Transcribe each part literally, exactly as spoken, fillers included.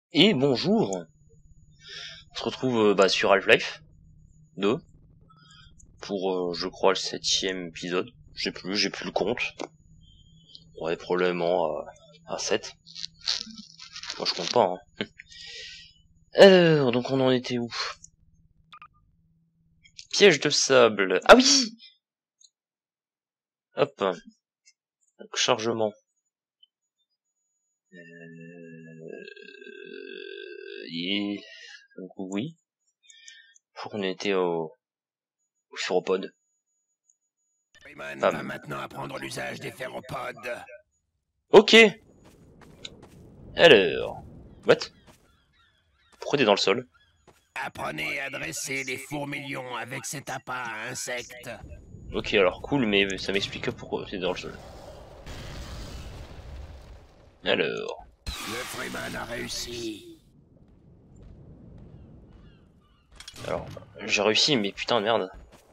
Et bonjour. On se retrouve euh, bah, sur Half-Life deux pour euh, je crois le septième épisode. Je sais plus, j'ai plus le compte. Ouais, probablement euh, à sept. Moi je compte pas. Hein. Alors, donc on en était où? Piège de sable. Ah oui. Hop. Donc, chargement. Euh... Et... Donc oui. Je crois qu'on était au... au phéropode. Freeman va maintenant apprendre l'usage des phéropodes. Ok. Alors... What? Pourquoi t'es dans le sol? Apprenez à dresser des fourmilions avec cet appât à insectes. Ok, alors cool, mais ça m'explique pourquoi t'es dans le sol. Alors... Le Freeman a réussi. Alors, j'ai réussi, mais putain de merde.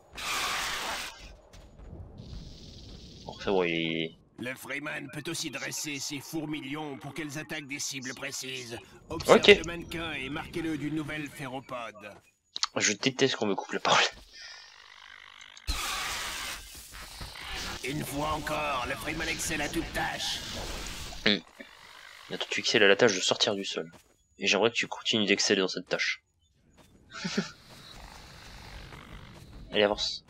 Bon, c'est bon, il est... Le Freeman peut aussi dresser ses fourmilions pour qu'elles attaquent des cibles précises. Observez Ok. le mannequin et marquez-le d'une nouvelle phéropode. Je déteste qu'on me coupe la parole. Une fois encore, le Freeman excelle à toute tâche. Hum. Attends, tu excelles à la tâche de sortir du sol. Et j'aimerais que tu continues d'exceller dans cette tâche. Allez, avance.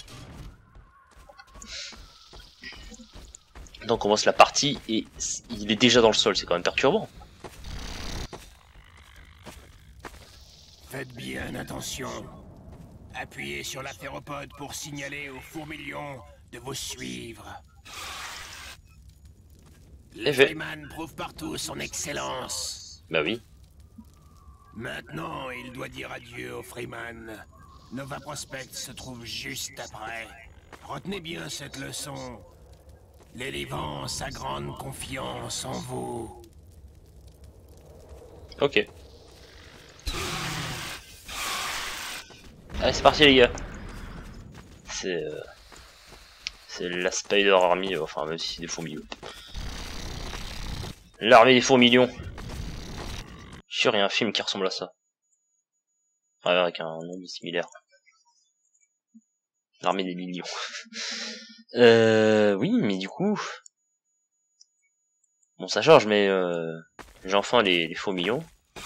Donc on commence la partie et il est déjà dans le sol, c'est quand même perturbant. Faites bien attention. Appuyez sur la phéropode pour signaler aux fourmilions de vous suivre. Le Freeman prouve partout son excellence. Bah oui. Maintenant, il doit dire adieu au Freeman. Nova Prospect se trouve juste après. Retenez bien cette leçon. L'Elevance a grande confiance en vous. Ok. Allez, c'est parti les gars. C'est... Euh... C'est la Spider Army, enfin même si c'est des fourmilions. L'armée des fourmilions. Je suis sûr, il y a un film qui ressemble à ça. Ouais, avec un nom similaire. L'armée des millions. euh... Oui, mais du coup... Bon, ça charge, mais... Euh... J'ai enfin les, les fourmilions.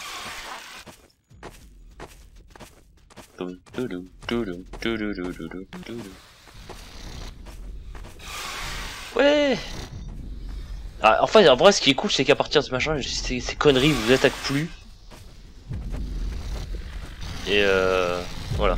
Ouais. Ah, enfin, en vrai, ce qui est cool, c'est qu'à partir de ce machin, ces, ces conneries vous attaquent plus. Et euh... voilà.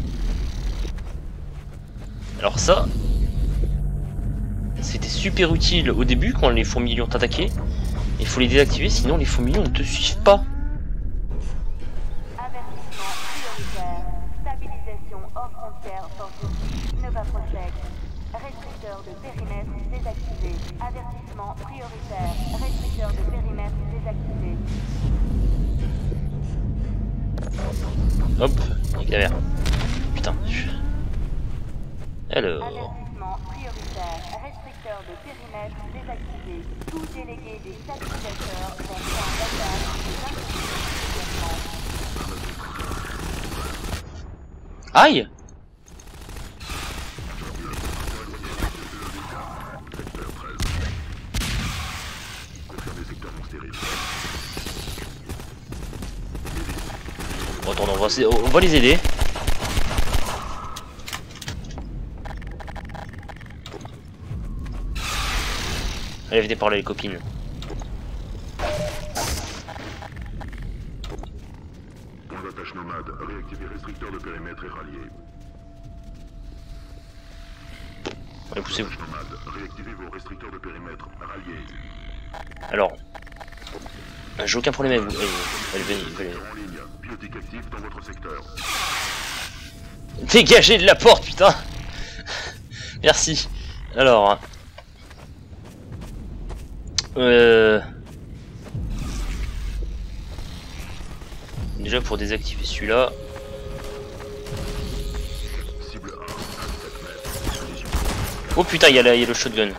Alors ça... C'était super utile au début, quand les fourmilions t'attaquaient. Il faut les désactiver, sinon les fourmilions ne te suivent pas. Avertissement prioritaire. Stabilisation hors frontières fortifiée. Nova Prospect. Restricteur de périmètre désactivé. Avertissement prioritaire. Restricteur de périmètre désactivé. Hop, il galère. Putain. Alors... Avertissement prioritaire. Restricteur de périmètre désactivé. Tout délégué des stabilisateurs vont faire l'attaque des instructions. Aïe! Bon, attends, on va, on va les aider. Allez, venez parler les copines. Dans l'attache nomade, réactivez restricteur de périmètre et rallier. Allez, poussez-vous. Nomade, réactivez vos restricteurs de périmètre, ralliez. Alors, j'ai aucun problème avec vous. Allez, allez, venez, venez. En ligne, biotique actif dans votre secteur. Dégagez de la porte, putain. Merci. Alors... Euh... Déjà pour désactiver celui-là. Oh putain, il y, y a le shotgun.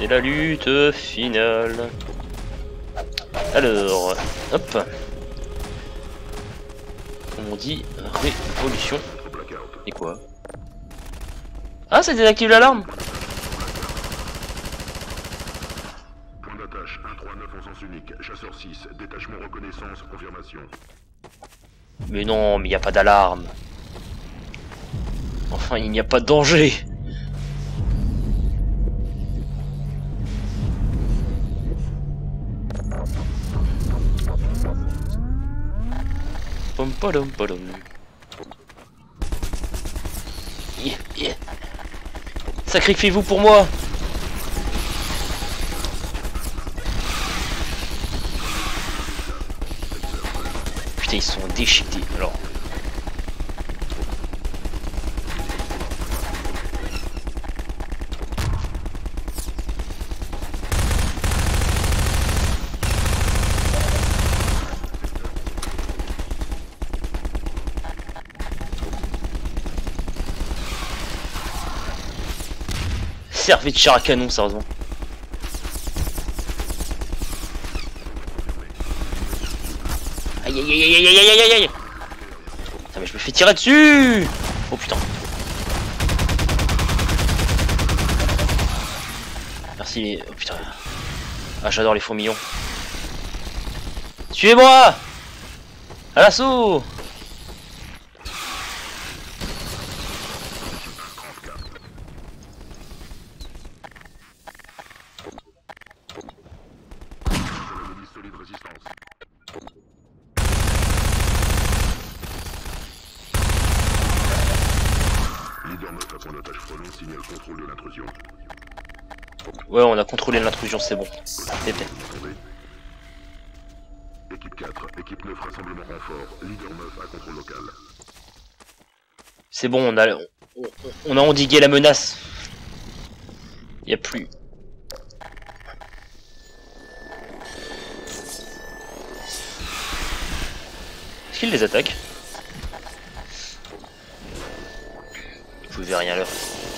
C'est la lutte finale. Alors, hop. Comme on dit, révolution. Et quoi? Ah, ça désactive l'alarme. Point d'attache un trois neuf en sens unique. Chasseur six. Détachement reconnaissance. Confirmation. Mais non, mais il n'y a pas d'alarme. Enfin, il n'y a pas de danger. Pom padom padom. Yeah, yeah. Sacrifiez-vous pour moi. Putain, ils sont déchiquetés alors. Servez de char à canon, sérieusement. Aïe aïe aïe aïe aïe aïe aïe aïe. Putain, mais je me fais tirer dessus. Oh putain. Merci les... Oh putain. Ah, j'adore les fourmillons. Suivez-moi. À l'assaut. Solide résistance. Leader neuf à point d'attache frelon, signale contrôle de l'intrusion. Ouais, on a contrôlé l'intrusion, c'est bon. C'est bien. Équipe quatre, équipe neuf, rassemblement renfort. Leader neuf à contrôle local. C'est bon, on a, on, on a endigué la menace. Y a plus. Est-ce qu'il les attaque? Je pouvais rien leur.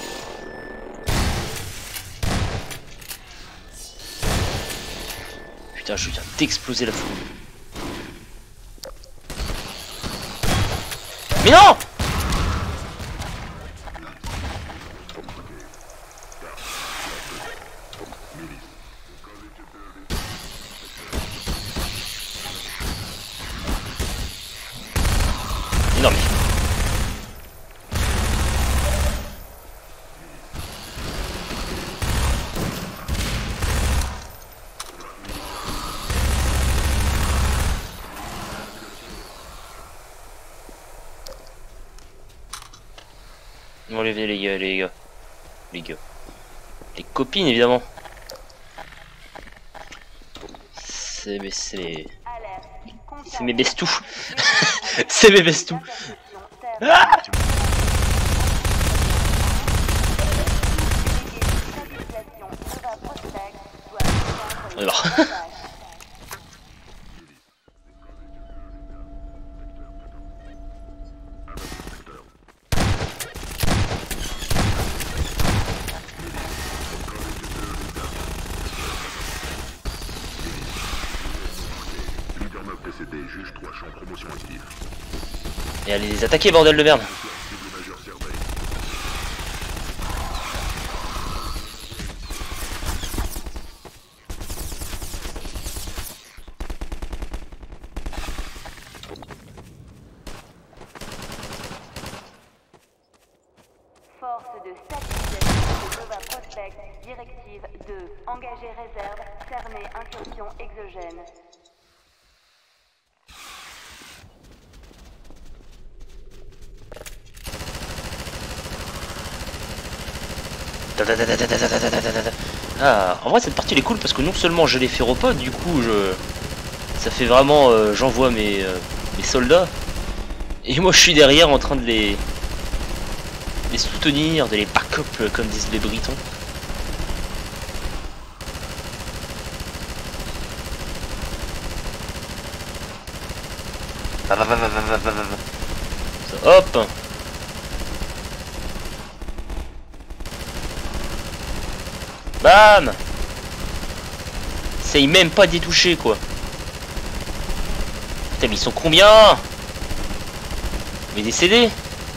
Putain, je viens d'exploser la foule. Mais non! Non mais... Enlevez les gars, les gars. Les gars. Les copines évidemment. C'est mais c'est... C'est mes bestous. C'est mes bestous. Ah! On est mort. Juge trois champs promotion active. Et allez les attaquer, bordel de merde. Force de stabilisation de Nova Prospect, directive deux. Engager réserve, cerner incursion exogène. Ah, en vrai cette partie elle est cool parce que non seulement j'ai les féropodes, du coup je... ça fait vraiment euh, j'envoie mes, euh, mes soldats et moi je suis derrière en train de les les soutenir, de les back-up comme disent les Britons. Va va va va va va va va va. Ça, hop. Bam! Essaye même pas d'y toucher quoi. Putain mais ils sont combien? Mais décédés.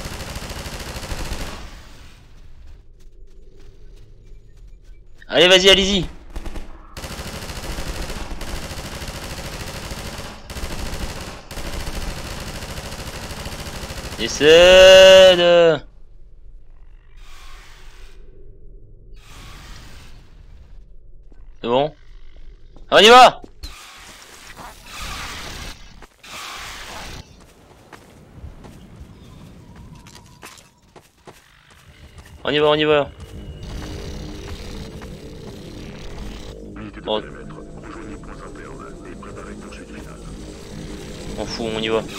Allez vas-y, allez-y. Décède. C'est bon? On y va. On y va, on y va. Bon. On fout, on y va.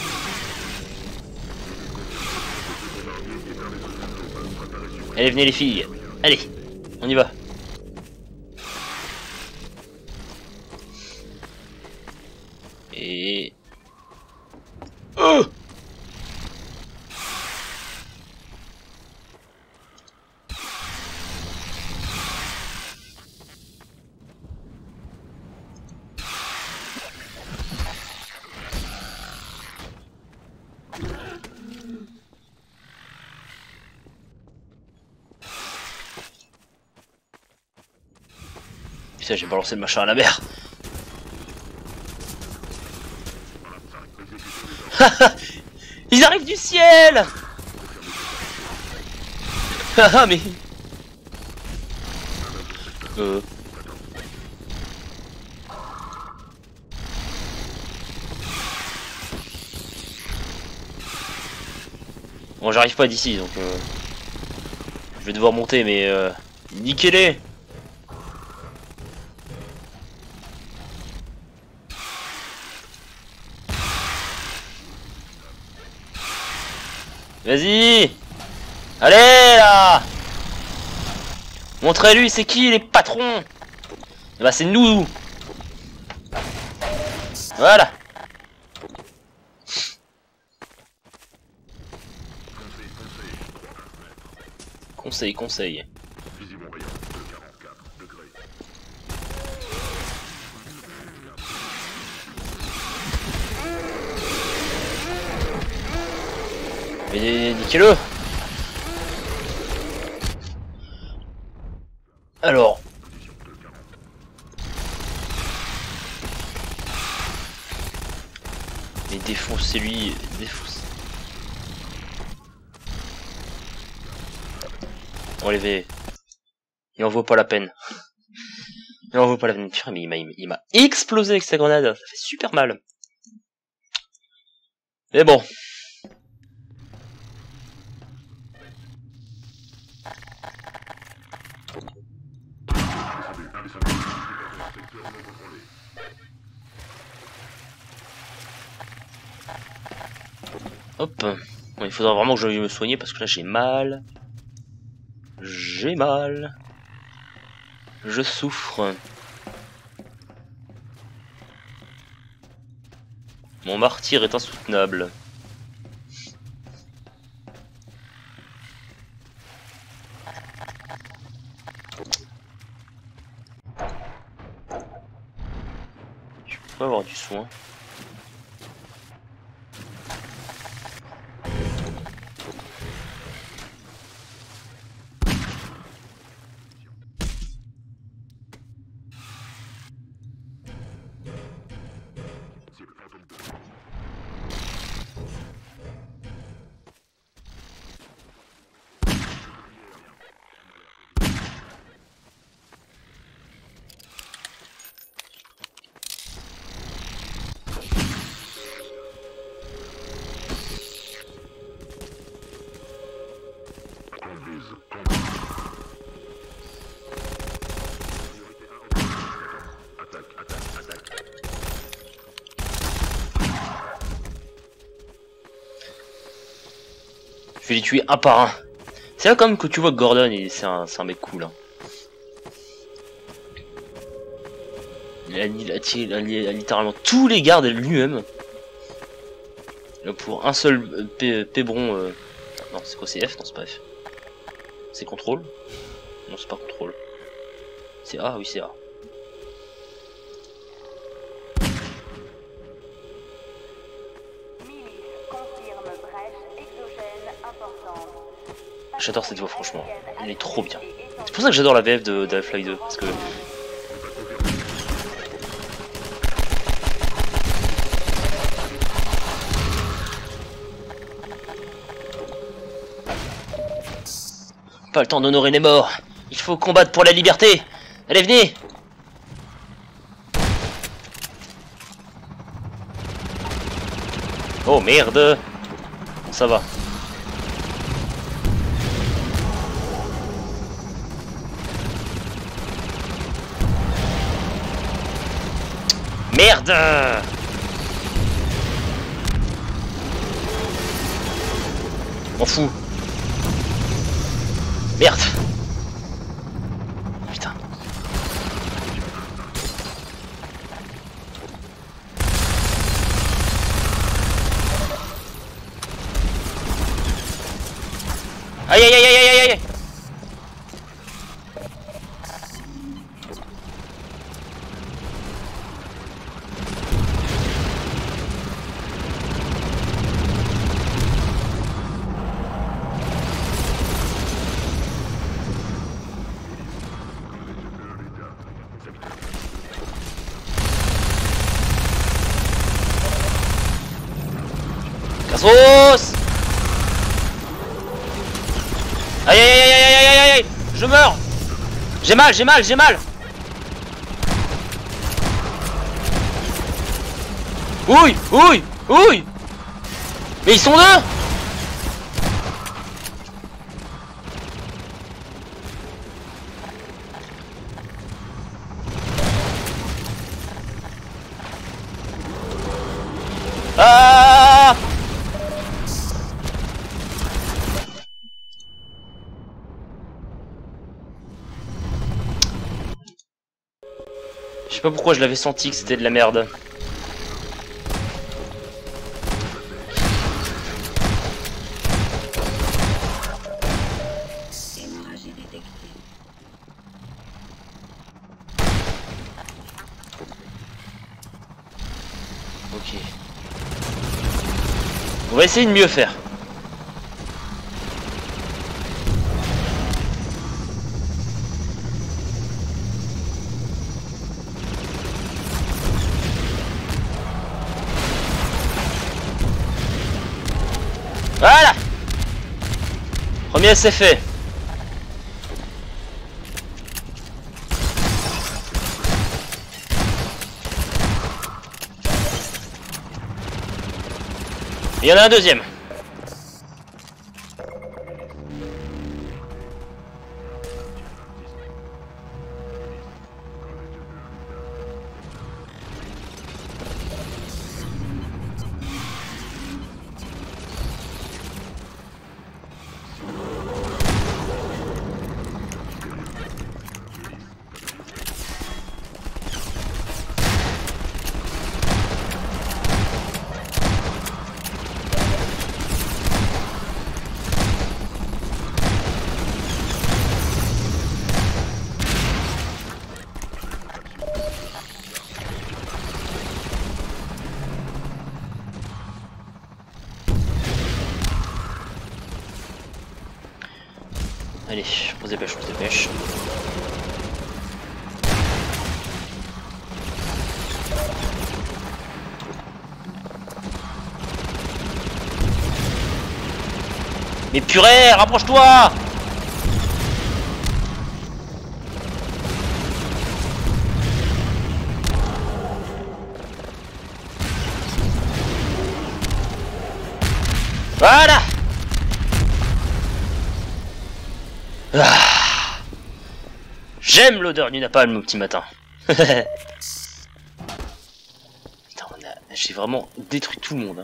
Allez, venez les filles. Allez, on y va. Et... Oh! Putain, j'ai balancé le machin à la mer. Ils arrivent du ciel. Ah mais... Euh... Bon, j'arrive pas d'ici, donc... Euh... Je vais devoir monter, mais... Euh... Niquez-les. Vas-y. Allez là. Montrez-lui c'est qui les patrons. Bah c'est nous. Voilà. Conseil, conseil. Mais niquez-le. Alors. Mais défoncez-lui, défonce. On les fait. Il en vaut pas la peine. Il en vaut pas la peine. Putain, mais il m'a il m'a explosé avec sa grenade. Ça fait super mal. Mais bon. Hop. Bon, il faudra vraiment que je me soigne parce que là j'ai mal. J'ai mal. Je souffre. Mon martyr est insoutenable. Je peux pas avoir du soin. Je vais les tuer un par un. C'est là quand même que tu vois que Gordon, c'est un, un mec cool. Hein. Il, a, il, a, il, a, il a littéralement tous les gardes lui-même. Pour un seul pébron. Euh... Non, c'est quoi, c'est F? Non, c'est pas F. C'est contrôle? Non, c'est pas contrôle. C'est A, oui, c'est A. J'adore cette voix, franchement. Elle est trop bien. C'est pour ça que j'adore la V F de, de Half-Life deux. Parce que... Pas le temps d'honorer les morts. Il faut combattre pour la liberté. Allez, venez. Oh merde. Ça va. Merde. M'en fous. Merde. Putain. Aïe aïe aïe aïe aïe aïe. Cassos. Aïe aïe aïe aïe aïe aïe aïe. Je meurs. J'ai mal, j'ai mal, j'ai mal. Ouille, ouille, ouille. Mais ils sont deux. Ah. Je sais pas pourquoi je l'avais senti que c'était de la merde. Ok. On va essayer de mieux faire. Voilà. Premier c'est fait. Il y en a un deuxième. Allez, on se dépêche, on se dépêche. Mais purée, rapproche-toi! Voilà! Ah. J'aime l'odeur du napalm au petit matin. Putain, j'ai vraiment détruit tout le monde. Hein.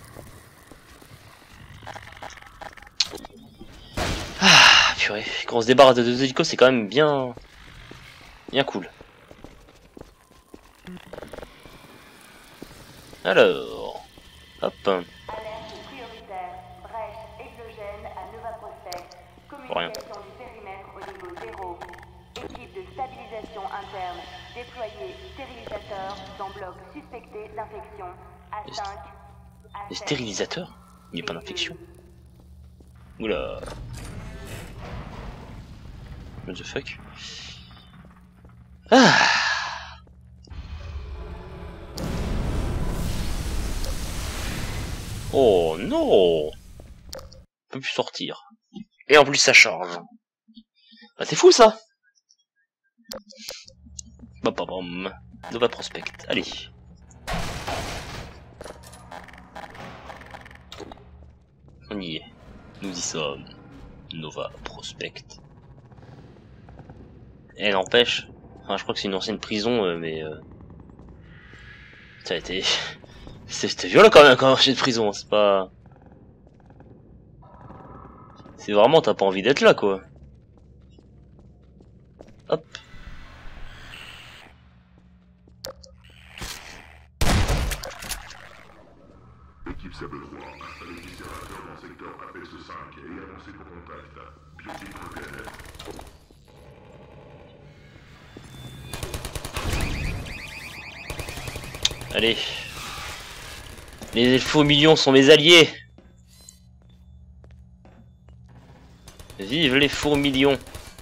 Ah, purée. Quand on se débarrasse de deux hélicos, c'est quand même bien... bien cool. Alors... Hop. Alerte prioritaire, brèche exogène à Nova Prospect. Communication du périmètre au niveau zéro. Équipe de stabilisation interne déployée. Stérilisateur dans bloc suspecté d'infection. A cinq. Les stérilisateurs? Il n'y a pas d'infection. Oula. What the fuck? Ah. Oh non! On peut plus sortir. Et en plus ça charge. Ah, c'est fou ça! Bam bam bam. Nova Prospect. Allez. On y est. Nous y sommes. Nova Prospect. Et n'empêche. Enfin, je crois que c'est une ancienne prison, euh, mais. Euh... Ça a été. C'était violent quand même quand j'ai de prison, c'est pas. C'est vraiment, t'as pas envie d'être là, quoi. Hop. Équipe Sable trois, installez l'observateur dans le secteur A P S cinq et avancez pour contact. Biotique P N F. Allez. Les faux millions sont mes alliés. Vive les fourmilions.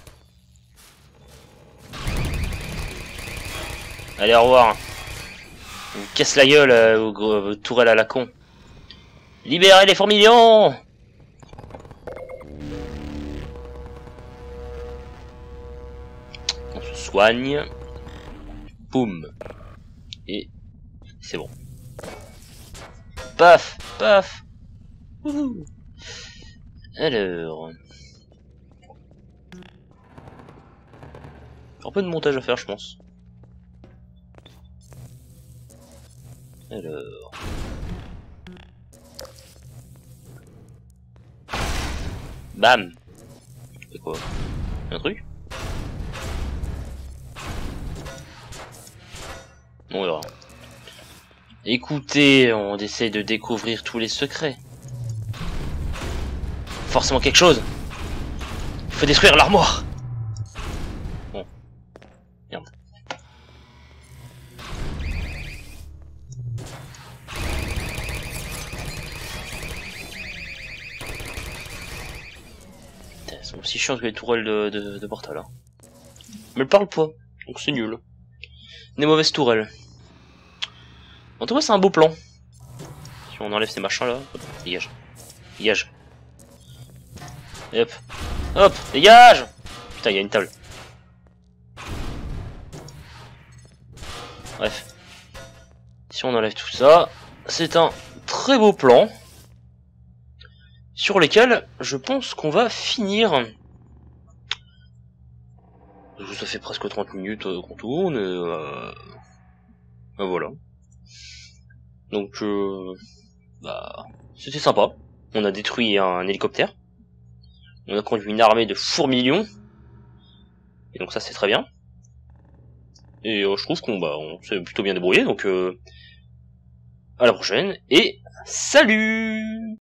Allez, au revoir. On vous casse la gueule euh, aux, aux tourelles à la con. Libérez les fourmilions. On se soigne. Boum. Et c'est bon. Paf, paf. Wouhou. Alors... un peu de montage à faire, je pense. Alors... Bam. C'est quoi? Un truc? On verra. Écoutez, on essaie de découvrir tous les secrets. Forcément quelque chose. Il faut détruire l'armoire. Bon. Merde. C'est aussi chiant que les tourelles de, de, de Portal. Hein. Mais elle parle pas, donc c'est nul. Des mauvaises tourelles. En tout cas, c'est un beau plan. Si on enlève ces machins là, hop, dégage. Dégage. Et hop. Hop, dégage. Putain, il y a une table. Bref. Si on enlève tout ça, c'est un très beau plan. Sur lesquels je pense qu'on va finir. Ça fait presque trente minutes qu'on tourne. Et euh... ben voilà. Donc, euh... bah, c'était sympa. On a détruit un hélicoptère. On a conduit une armée de fourmilions. Et donc ça, c'est très bien. Et euh, je trouve qu'on bah, on s'est plutôt bien débrouillé. Donc, euh... à la prochaine. Et salut!